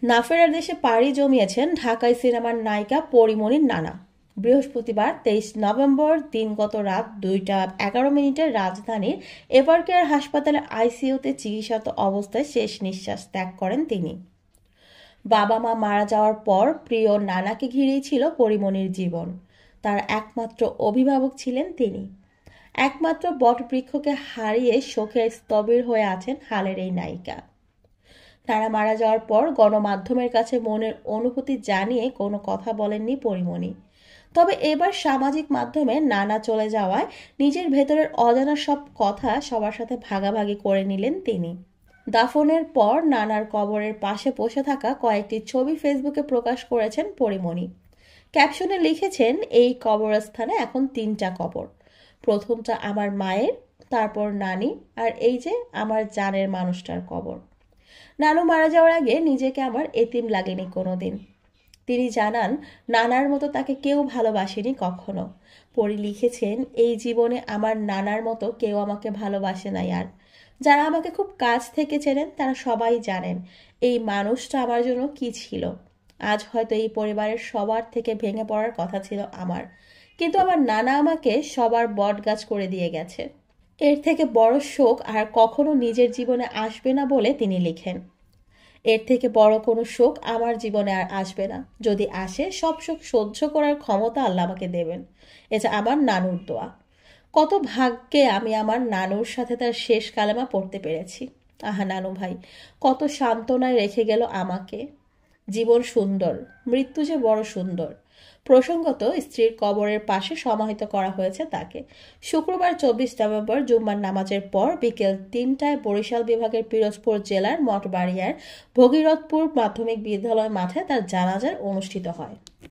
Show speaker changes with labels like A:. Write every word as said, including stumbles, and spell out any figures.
A: নাফেরার দেশে পাড়ি জমিয়েছেন ঢাকাই সিনেমার নায়িকা পরীমনির নানা। বৃহস্পতিবার তেইশ নভেম্বর দিনগত রাত দুইটা এগারো মিনিটে রাজধানীর এভারকেয়ার হাসপাতালে আইসিইউতে চিকিৎসারত অবস্থায় শেষ নিঃশ্বাস ত্যাগ করেন তিনি। বাবা মা মারা যাওয়ার পর প্রিয় নানাকে ঘিরেই ছিল পরীমনির জীবন। তার একমাত্র অভিভাবক ছিলেন তিনি। একমাত্র বটবৃক্ষকে হারিয়ে শোকে স্থবির হয়ে আছেন হালের এই নায়িকা। তারা মারা যাওয়ার পর গণমাধ্যমের কাছে মনের অনুভূতি জানিয়ে কোনো কথা বলেননি পরীমনি। তবে এবার সামাজিক মাধ্যমে নানা চলে যাওয়ায় নিজের ভেতরের অজানা সব কথা সবার সাথে ভাগাভাগি করে নিলেন তিনি। দাফনের পর নানার কবরের পাশে বসে থাকা কয়েকটি ছবি ফেসবুকে প্রকাশ করেছেন পরীমনি। ক্যাপশনে লিখেছেন, এই কবরস্থানে এখন তিনটা কবর। প্রথমটা আমার মায়ের, তারপর নানি, আর এই যে আমার জানের মানুষটার কবর। নানু মারা যাওয়ার আগে নিজেকে আমার এতিম লাগেনি কোনোদিন। তিনি জানান, নানার মতো তাকে কেউ ভালোবাসেনি কখনো। পরি লিখেছেন, এই জীবনে আমার নানার মতো কেউ আমাকে ভালোবাসে নাই আর। যারা আমাকে খুব কাছ থেকে চেনেন তারা সবাই জানেন এই মানুষটা আমার জন্য কি ছিল। আজ হয়তো এই পরিবারের সবার থেকে ভেঙে পড়ার কথা ছিল আমার, কিন্তু আমার নানা আমাকে সবার বটগাছ করে দিয়ে গেছে। এর থেকে বড় শোক আর কখনো নিজের জীবনে আসবে না বলে তিনি লিখেন। এর থেকে বড় কোনো শোক আমার জীবনে আর আসবে না। যদি আসে, সব শোক সহ্য করার ক্ষমতা আল্লাহ আমাকে দেবেন। এটা আমার নানুর দোয়া। কত ভাগ্যে আমি আমার নানুর সাথে তার শেষ কালেমা পড়তে পেরেছি। আহা নানু ভাই, কত সান্ত্বনায় রেখে গেল আমাকে। জীবন সুন্দর, মৃত্যু যে বড় সুন্দর। প্রসঙ্গত, স্ত্রীর কবরের পাশে সমাহিত করা হয়েছে তাকে। শুক্রবার চব্বিশ নভেম্বর জুম্মার নামাজের পর বিকেল তিনটায় বরিশাল বিভাগের পিরোজপুর জেলার মঠবাড়িয়ার ভগীরথপুর মাধ্যমিক বিদ্যালয় মাঠে তার জানাজা অনুষ্ঠিত হয়।